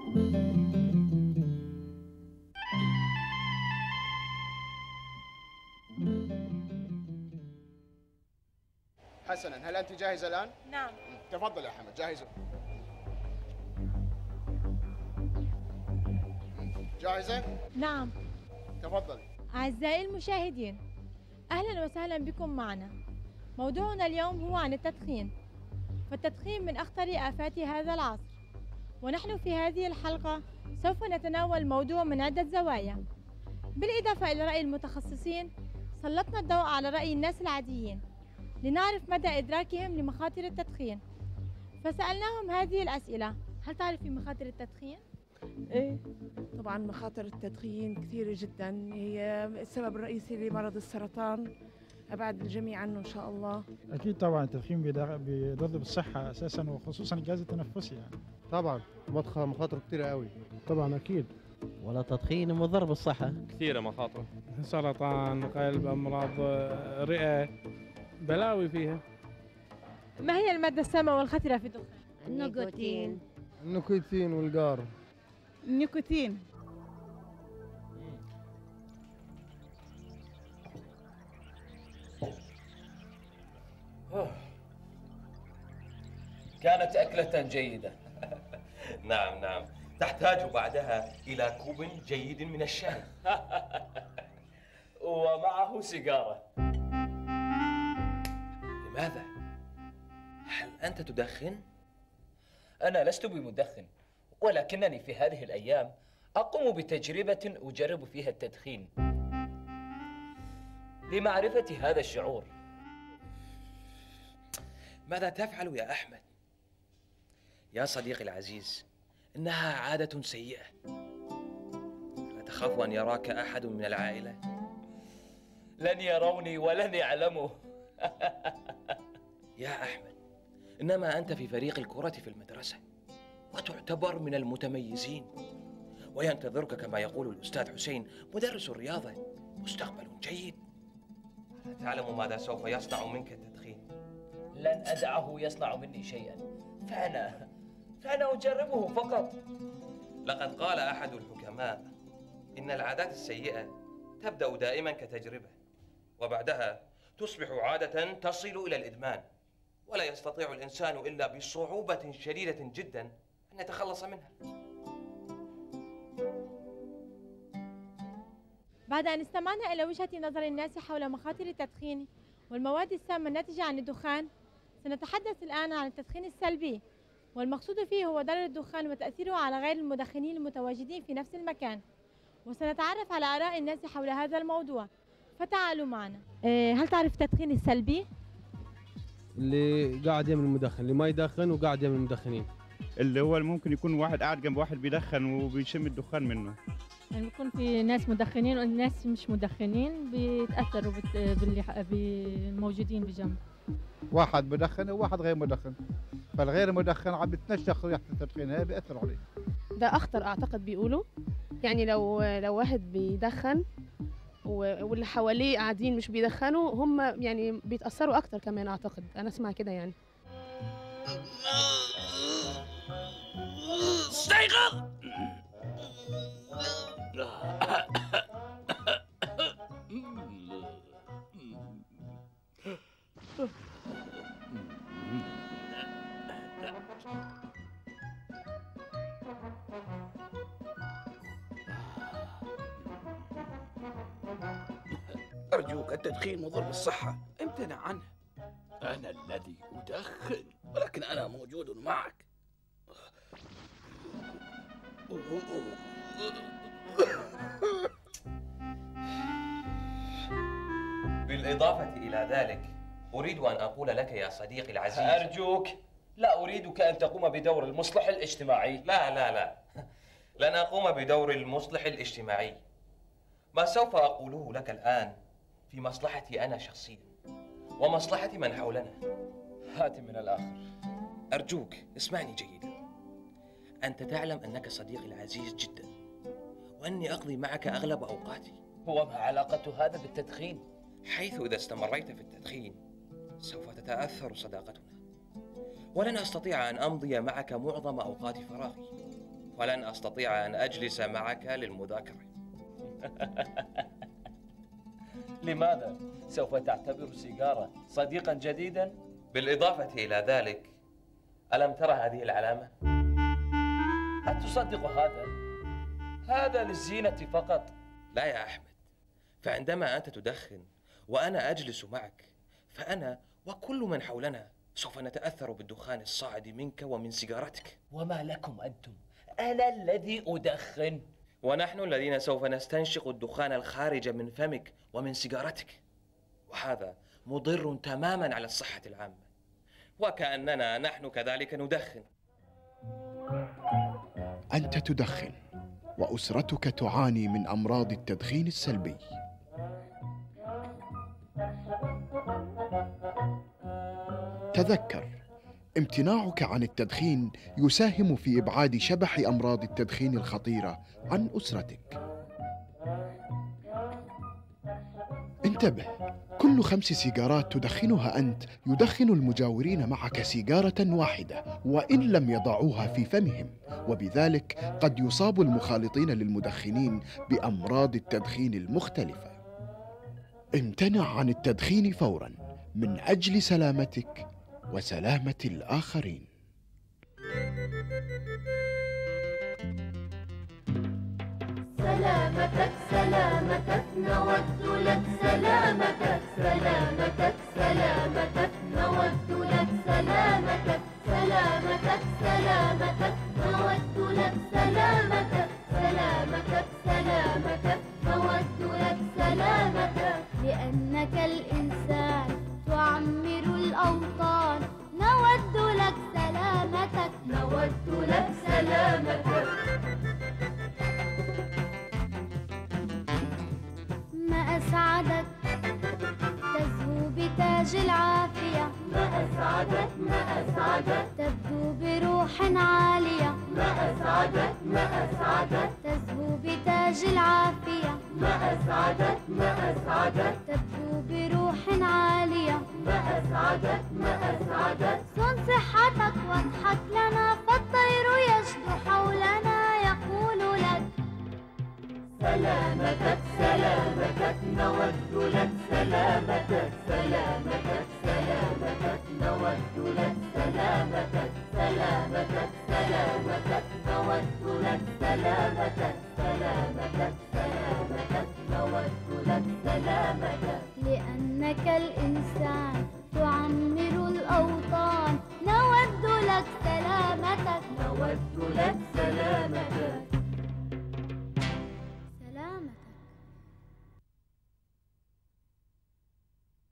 حسنا، هل أنت جاهزة الآن؟ نعم. تفضل يا حمد، جاهزة؟ جاهزة؟ نعم. تفضل. أعزائي المشاهدين، أهلا وسهلا بكم معنا. موضوعنا اليوم هو عن التدخين، فالتدخين من أخطر آفات هذا العصر، ونحن في هذه الحلقة سوف نتناول الموضوع من عدة زوايا، بالإضافة إلى رأي المتخصصين. سلطنا الضوء على رأي الناس العاديين لنعرف مدى إدراكهم لمخاطر التدخين، فسألناهم هذه الأسئلة: هل تعرفي مخاطر التدخين؟ ايه طبعا مخاطر التدخين كثيرة جدا، هي السبب الرئيسي لمرض السرطان، أبعد الجميع عنه إن شاء الله. أكيد طبعا التدخين بيضر بالصحة أساسا، وخصوصا الجهاز التنفسي يعني. طبعا مخاطره كثيرة قوي. طبعا أكيد. ولا تدخين مضر بالصحة، كثيرة مخاطره، سرطان قلب، أمراض رئة، بلاوي فيها. ما هي المادة السامة والخطرة في الدخان؟ النيكوتين والجار. النيكوتين. كانت أكلة جيدة. نعم نعم، تحتاج بعدها إلى كوب جيد من الشاي. ومعه سيجارة. لماذا؟ هل أنت تدخن؟ أنا لست بمدخن، ولكنني في هذه الأيام أقوم بتجربة أجرب فيها التدخين لمعرفة هذا الشعور. ماذا تفعل يا أحمد؟ يا صديقي العزيز، إنها عادة سيئة. لا تخاف أن يراك أحد من العائلة؟ لن يروني ولن يعلموا. يا أحمد، إنما أنت في فريق الكرة في المدرسة، وتعتبر من المتميزين، وينتظرك كما يقول الأستاذ حسين مدرس الرياضة مستقبل جيد. لا تعلم ماذا سوف يصنع منك التدخين. لن أدعه يصنع مني شيئا، فأنا أجربه فقط. لقد قال أحد الحكماء إن العادات السيئة تبدأ دائما كتجربة، وبعدها تصبح عادة تصل إلى الإدمان، ولا يستطيع الإنسان إلا بصعوبة شديدة جدا أن يتخلص منها. بعد أن استمعنا إلى وجهة نظر الناس حول مخاطر التدخين والمواد السامة الناتجة عن الدخان، سنتحدث الآن عن التدخين السلبي، والمقصود فيه هو ضرر الدخان وتأثيره على غير المدخنين المتواجدين في نفس المكان، وسنتعرف على آراء الناس حول هذا الموضوع، فتعالوا معنا. هل تعرف التدخين السلبي؟ اللي قاعد يم المدخن، اللي ما يدخن وقاعد يم المدخنين. اللي هو ممكن يكون واحد قاعد جنب واحد بيدخن وبيشم الدخان منه. يعني بيكون في ناس مدخنين وناس مش مدخنين بيتأثروا بالموجودين بجنب. واحد مدخن وواحد غير مدخن، فالغير مدخن عم بتنشخ ريحة التدخين، هي بيأثر عليه. ده أخطر أعتقد بيقولوا، يعني لو واحد بيدخن واللي حواليه قاعدين مش بيدخنوا، هم يعني بيتأثروا أكتر كمان أعتقد، أنا أسمع كده يعني. استيقظ! أرجوك، التدخين مضر بالصحة، امتنع عنه. أنا الذي أدخن، ولكن أنا موجود معك. بالإضافة إلى ذلك، أريد أن أقول لك يا صديقي العزيز، أرجوك، لا أريدك أن تقوم بدور المصلح الاجتماعي. لا لا لا، لن أقوم بدور المصلح الاجتماعي. ما سوف أقوله لك الآن في مصلحتي أنا شخصيا ومصلحة من حولنا. هات من الآخر. أرجوك اسمعني جيدا. أنت تعلم أنك صديقي العزيز جدا، وأني أقضي معك أغلب أوقاتي. وما علاقة هذا بالتدخين؟ حيث إذا استمريت في التدخين سوف تتأثر صداقتنا، ولن أستطيع أن أمضي معك معظم أوقات فراغي. ولن أستطيع أن أجلس معك للمذاكرة. لماذا؟ سوف تعتبر سيجارة صديقا جديدا؟ بالإضافة إلى ذلك، ألم ترى هذه العلامة؟ أتصدق هذا؟ هذا للزينة فقط. لا يا أحمد، فعندما أنت تدخن وأنا أجلس معك، فأنا وكل من حولنا سوف نتأثر بالدخان الصاعد منك ومن سيجارتك. وما لكم أنتم؟ أنا الذي أدخن، ونحن الذين سوف نستنشق الدخان الخارج من فمك ومن سيجارتك، وهذا مضر تماما على الصحة العامة، وكأننا نحن كذلك ندخن. أنت تدخن وأسرتك تعاني من أمراض التدخين السلبي. تذكر، امتناعك عن التدخين يساهم في إبعاد شبح أمراض التدخين الخطيرة عن أسرتك. انتبه، كل 5 سيجارات تدخنها أنت يدخن المجاورين معك سيجارة واحدة وإن لم يضعوها في فمهم، وبذلك قد يصاب المخالطين للمدخنين بأمراض التدخين المختلفة. امتنع عن التدخين فوراً من أجل سلامتك وسلامة الآخرين. سلامتك سلامتك نود لك سلامتك، سلامتك سلامتك نود لك سلامتك، سلامتك سلامتك نود لك سلامتك، سلامتك سلامتك نود لك سلامتك. لأنك الإنسان تعمر الأوطان، نود لك سلامتك، نود لك سلامتك. ما أسعدك تزهو بتاج العافية، ما أسعدك ما أسعدك تبدو بروح عالية، ما أسعدك ما أسعدك تزهو بتاج العافية، ما أسعدك ما أسعدك تبدو بروح عالية، ما أسعدك ما أسعدك. صن صحتك واضحك لنا، فالطير يشدو حولنا يقول لك سلامتك سلامتك نود لك سلامتك، سلامتك سلامتك نود لك سلامتك، سلامتك سلامتك نود لك سلامتك، سلامتك سلامتك نود لك سلامتك. لأنك الإنسان تعمر الأوطان، نود لك سلامتك، نود لك